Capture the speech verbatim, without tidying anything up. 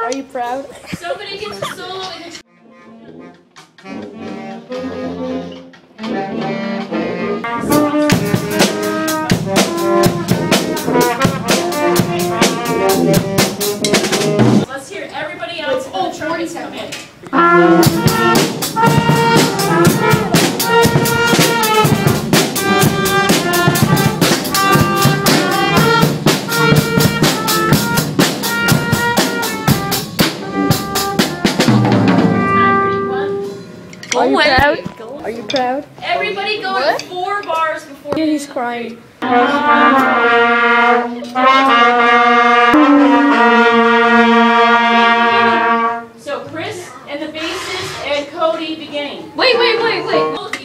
Are you proud? Somebody gets a solo in the Let's hear everybody else. Oh, trumpets come in. Are you proud? Are you proud? Everybody go to four bars before. He's crying. So Kris and the bassist and Cody beginning. Wait, wait, wait, wait.